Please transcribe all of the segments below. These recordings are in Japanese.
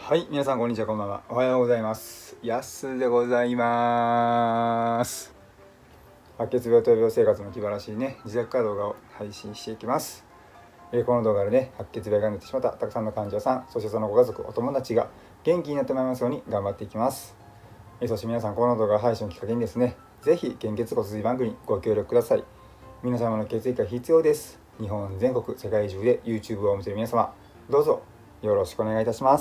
はい、皆さんこんにちは、こんばんは。おはようございます。やすでございます。白血病と病生活の気晴らしいね、自宅から動画を配信していきます。この動画でね、白血病がなってしまったたくさんの患者さん、そしてそのご家族、お友達が元気になってまいりますように頑張っていきます。そして皆さん、この動画配信をきっかけにですね、ぜひ献血骨髄バンクにご協力ください。皆様の血液が必要です。日本全国、世界中で YouTube を見ている皆様、どうぞよろしくお願いいたします。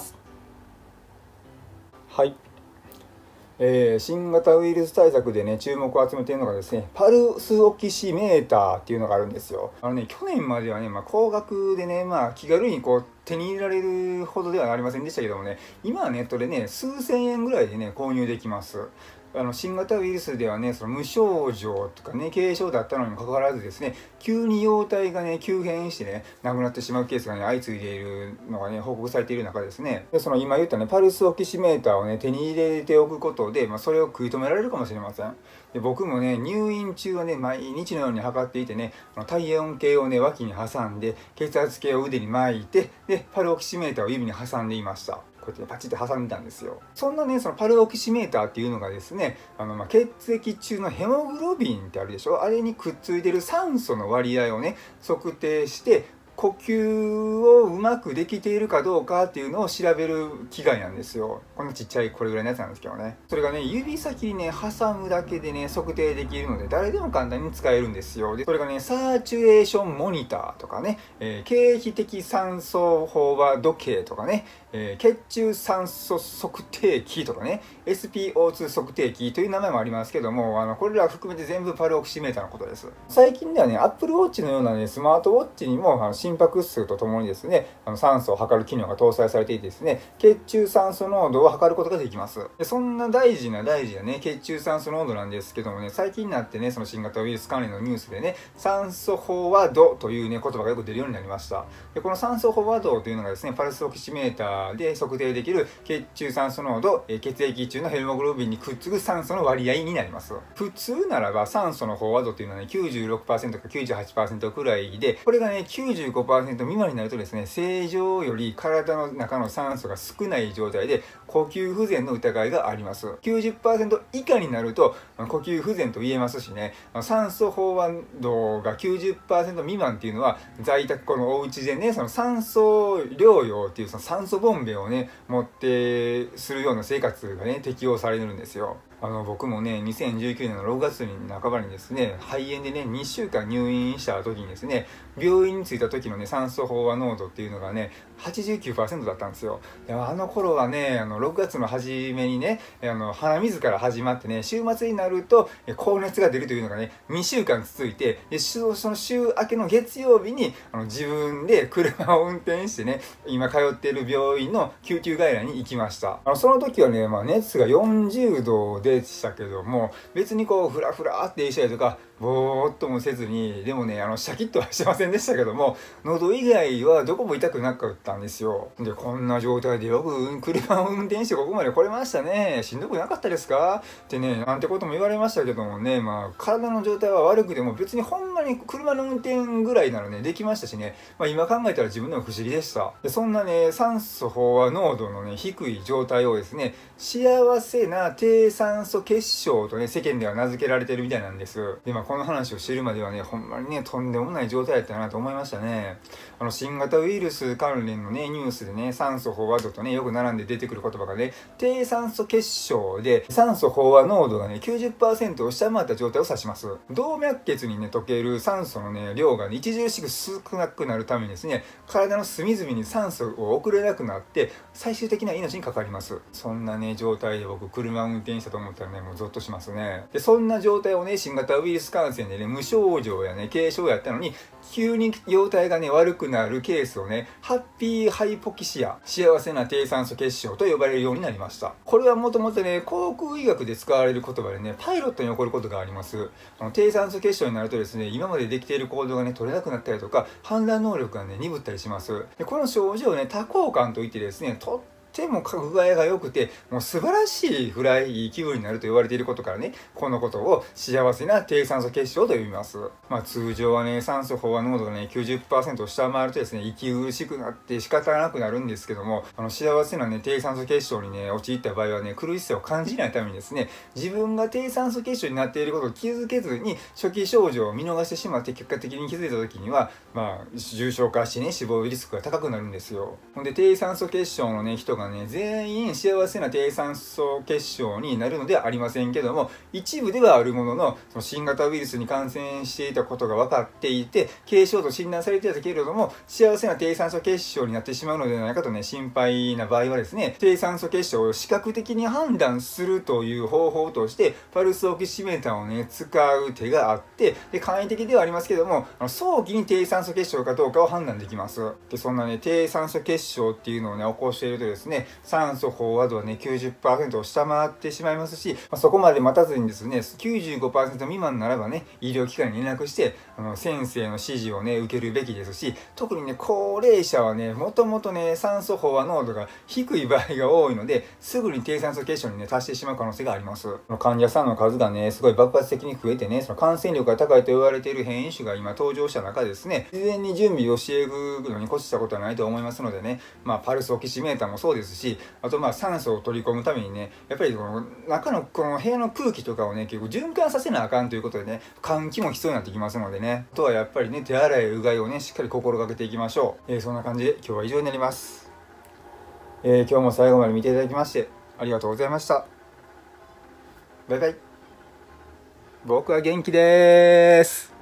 はい、新型ウイルス対策でね、注目を集めているのがですね、パルスオキシメーターっていうのがあるんですよ。去年まではね、高額でね、気軽に手に入れられるほどではありませんでしたけどもね、今はネットでね、数千円ぐらいでね、購入できます。新型ウイルスではね、その無症状とかね、軽症だったのにもかかわらずですね、急に容体がね、急変してね、亡くなってしまうケースがね、相次いでいるのがね、報告されている中ですね、でその今言ったね、パルスオキシメーターをね、手に入れておくことで、それを食い止められるかもしれません。で僕もね、入院中はね、毎日のように測っていてね、体温計をね、脇に挟んで、血圧計を腕に巻いて、で、パルオキシメーターを指に挟んでいました。こうやってパチッと挟んでたんですよ。そんなね、そのパルオキシメーターっていうのがですね、血液中のヘモグロビンってあるでしょ、あれにくっついてる酸素の割合をね、測定して、呼吸をうまくできているかどうかっていうのを調べる機械なんですよ。こんなちっちゃいこれぐらいのやつなんですけどね。それがね、指先にね、挟むだけでね、測定できるので、誰でも簡単に使えるんですよ。で、それがね、サーチュエーションモニターとかね、経皮的酸素飽和度計とかね、血中酸素測定器とかね、SPO2 測定器という名前もありますけども、これら含めて全部パルオキシメーターのことです。最近ではね、Apple Watch のようなね、スマートウォッチにも心拍数とともにですね、酸素を測る機能が搭載されていてですね、血中酸素濃度を測ることができます。でそんな大事なね、血中酸素濃度なんですけどもね、最近になってね、その新型ウイルス関連のニュースでね、酸素飽和度というね、言葉がよく出るようになりました。でこの酸素飽和度というのがですね、パルスオキシメーターで測定できる血中酸素濃度、血液中のヘモグロビンにくっつく酸素の割合になります。普通ならば酸素の飽和度というのはね、96% か 98% くらいで、これがね、95% 未満になるとですね、正常より体の中の酸素が少ない状態で呼吸不全の疑いがあります。90% 以下になると呼吸不全と言えますしね、酸素飽和度が 90% 未満っていうのは在宅、このお家でね、その酸素療養っていうその酸素ボンベをね、持ってするような生活がね、適用されるんですよ。僕もね、2019年の6月に半ばにですね、肺炎でね、2週間入院した時にですね、病院に着いた時のね、酸素飽和濃度っていうのがね、89% だったんですよ。であの頃はね、6月の初めにね、鼻水から始まってね、週末になると高熱が出るというのがね、2週間続いて、でその週明けの月曜日に自分で車を運転してね、今通っている病院の救急外来に行きました。その時はね、熱が40度でしたけども、別にフラフラってしたりとか、ぼーっともせずに、でもね、シャキッとはしてませんでしたけども、喉以外はどこも痛くなかったんですよ。で、こんな状態でよく車を運転してここまで来れましたね。しんどくなかったですかってね、なんてことも言われましたけどもね、体の状態は悪くても別にほんまに車の運転ぐらいならね、できましたしね、今考えたら自分でも不思議でした。で、そんなね、酸素飽和濃度のね、低い状態をですね、幸せな低酸素血症とね、世間では名付けられてるみたいなんです。で、この話を知るまではね、ほんまにね、とんでもない状態だったなと思いましたね。新型ウイルス関連のね、ニュースでね、酸素飽和度とね、よく並んで出てくる言葉がね、低酸素血症で、酸素飽和濃度がね、90% を下回った状態を指します。動脈血にね、溶ける酸素のね、量がね、著しく少なくなるためにですね、体の隅々に酸素を送れなくなって、最終的な命にかかります。そんなね、状態で僕、車を運転したと思ったらね、もうゾッとしますね。で、そんな状態をね、新型ウイルス感染でね、無症状やね、軽症やったのに、急に容体がね、悪くなるケースをね、ハッピーハイポキシア、幸せな低酸素血症と呼ばれるようになりました。これはもともとね、航空医学で使われる言葉でね、パイロットに起こることがあります。低酸素血症になるとですね、今までできている行動がね、取れなくなったりとか、判断能力がね、鈍ったりします。でこの症状をね、多幸感といってですね、とっても具合が良くて、もう素晴らしいぐらいいい気分になると言われていることからね、このことを幸せな低酸素血症と呼びます。通常はね、酸素飽和濃度がね、90% を下回るとですね、息苦しくなって仕方なくなるんですけども、幸せなね、低酸素血症にね、陥った場合はね、苦しさを感じないためにですね、自分が低酸素血症になっていることを気づけずに、初期症状を見逃してしまって、結果的に気づいた時には、重症化してね、死亡リスクが高くなるんですよ。ほんで、低酸素血症のね、人がね、全員幸せな低酸素血症になるのではありませんけども、一部ではあるものの、その新型ウイルスに感染していたことが分かっていて、軽症と診断されていたけれども、幸せな低酸素血症になってしまうのではないかとね、心配な場合はですね、低酸素血症を視覚的に判断するという方法として、パルスオキシメーターをね、使う手があって、で、簡易的ではありますけども、早期に低酸素血症かどうかを判断できます。で、そんなね、低酸素血症っていうのをね、起こしているとですね、酸素飽和度はね、90% を下回ってしまいますし、そこまで待たずにですね、95% 未満ならばね、医療機関に連絡して、先生の指示をね、受けるべきですし、特にね、高齢者はね、もともとね、酸素飽和濃度が低い場合が多いので、すぐに低酸素血症にね、達してしまう可能性があります。患者さんの数がね、すごい爆発的に増えてね、その感染力が高いと言われている変異種が今登場した中ですね、事前に準備をしていくのに越したことはないと思いますのでね、パルスオキシメーターもそうですし、あと酸素を取り込むためにね、やっぱりこの中のこの部屋の空気とかをね、結構循環させなあかんということでね、換気も必要になってきますのでね、あとはやっぱりね、手洗いうがいをね、しっかり心がけていきましょう。そんな感じで今日は以上になります。今日も最後まで見ていただきましてありがとうございました。バイバイ。僕は元気です。